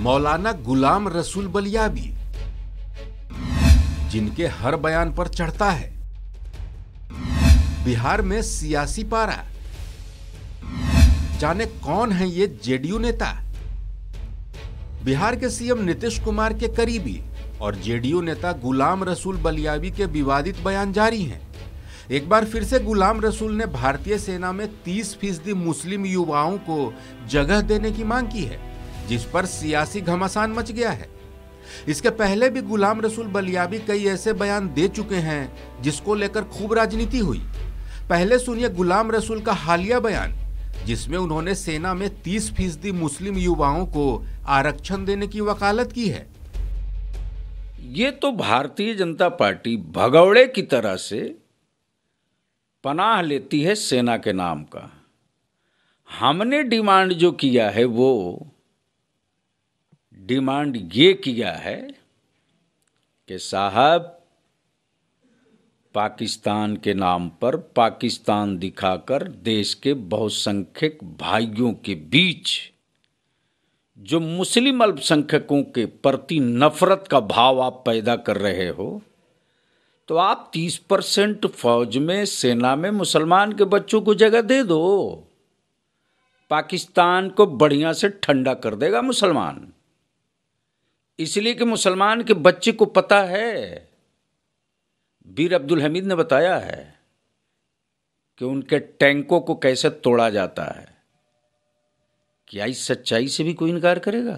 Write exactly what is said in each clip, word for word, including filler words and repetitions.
मौलाना गुलाम रसूल बलियाबी, जिनके हर बयान पर चढ़ता है बिहार में सियासी पारा। जाने कौन है ये जेडीयू नेता? बिहार के सीएम नीतीश कुमार के करीबी और जेडीयू नेता गुलाम रसूल बलियाबी के विवादित बयान जारी हैं। एक बार फिर से गुलाम रसूल ने भारतीय सेना में तीस फीसदी मुस्लिम युवाओं को जगह देने की मांग की है, जिस पर सियासी घमासान मच गया है। इसके पहले भी गुलाम रसूल बलियाबी कई ऐसे बयान दे चुके हैं जिसको लेकर खूब राजनीति हुई। पहले सुनिए गुलाम रसूल का हालिया बयान, जिसमें उन्होंने सेना में तीस फीसदी मुस्लिम युवाओं को आरक्षण देने की वकालत की है। ये तो भारतीय जनता पार्टी भगौड़े की तरह से पनाह लेती है सेना के नाम का। हमने डिमांड जो किया है वो डिमांड ये किया है कि साहब पाकिस्तान के नाम पर पाकिस्तान दिखाकर देश के बहुसंख्यक भाइयों के बीच जो मुस्लिम अल्पसंख्यकों के प्रति नफरत का भाव आप पैदा कर रहे हो, तो आप तीस परसेंट फौज में सेना में मुसलमान के बच्चों को जगह दे दो। पाकिस्तान को बढ़िया से ठंडा कर देगा मुसलमान। इसलिए कि मुसलमान के बच्चे को पता है, बीर अब्दुल हमीद ने बताया है कि उनके टैंकों को कैसे तोड़ा जाता है। क्या इस सच्चाई से भी कोई इनकार करेगा?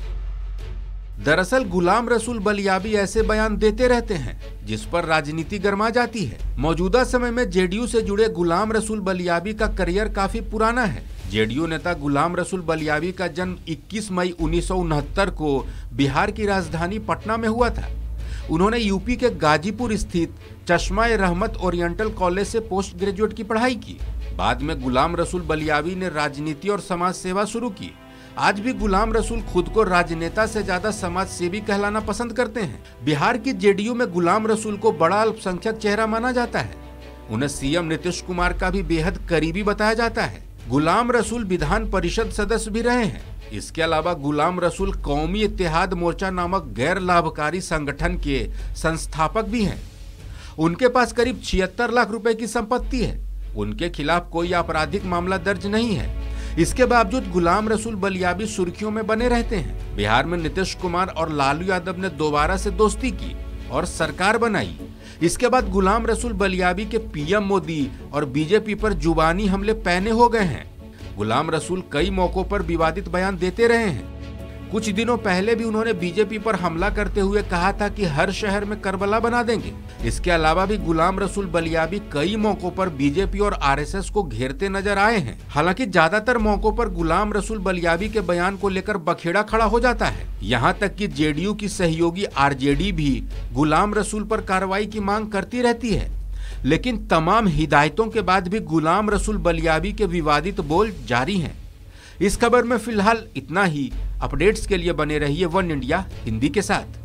दरअसल गुलाम रसूल बलियाबी ऐसे बयान देते रहते हैं जिस पर राजनीति गर्मा जाती है। मौजूदा समय में जेडीयू से जुड़े गुलाम रसूल बलियाबी का करियर काफी पुराना है। जेडीयू नेता गुलाम रसूल बलियाबी का जन्म इक्कीस मई उन्नीस सौ उनहत्तर को बिहार की राजधानी पटना में हुआ था। उन्होंने यूपी के गाजीपुर स्थित चश्मा-ए-रहमत ओरिएंटल कॉलेज से पोस्ट ग्रेजुएट की पढ़ाई की। बाद में गुलाम रसूल बलियाबी ने राजनीति और समाज सेवा शुरू की। आज भी गुलाम रसूल खुद को राजनेता से ज्यादा समाज सेवी कहलाना पसंद करते हैं। बिहार की जेडीयू में गुलाम रसूल को बड़ा अल्पसंख्यक चेहरा माना जाता है। उन्हें सीएम नीतीश कुमार का भी बेहद करीबी बताया जाता है। गुलाम रसूल विधान परिषद सदस्य भी रहे हैं। इसके अलावा गुलाम रसूल कौमी इत्तेहाद मोर्चा नामक गैर लाभकारी संगठन के संस्थापक भी हैं। उनके पास करीब छिहत्तर लाख रुपए की संपत्ति है। उनके खिलाफ कोई आपराधिक मामला दर्ज नहीं है। इसके बावजूद गुलाम रसूल बलियाबी सुर्खियों में बने रहते हैं। बिहार में नीतीश कुमार और लालू यादव ने दोबारा से दोस्ती की और सरकार बनाई। इसके बाद गुलाम रसूल बलियाबी के पीएम मोदी और बीजेपी पर जुबानी हमले पैने हो गए हैं। गुलाम रसूल कई मौकों पर विवादित बयान देते रहे हैं। कुछ दिनों पहले भी उन्होंने बीजेपी पर हमला करते हुए कहा था कि हर शहर में करबला बना देंगे। इसके अलावा भी गुलाम रसूल बलियाबी कई मौकों पर बीजेपी और आरएसएस को घेरते नजर आए हैं। हालांकि ज्यादातर मौकों पर गुलाम रसूल बलियाबी के बयान को लेकर बखेड़ा खड़ा हो जाता है। यहाँ तक कि जेडीयू की सहयोगी आरजेडी भी गुलाम रसूल पर कार्रवाई की मांग करती रहती है। लेकिन तमाम हिदायतों के बाद भी गुलाम रसूल बलियाबी के विवादित बोल जारी हैं। इस खबर में फिलहाल इतना ही। अपडेट्स के लिए बने रहिए वन इंडिया हिंदी के साथ।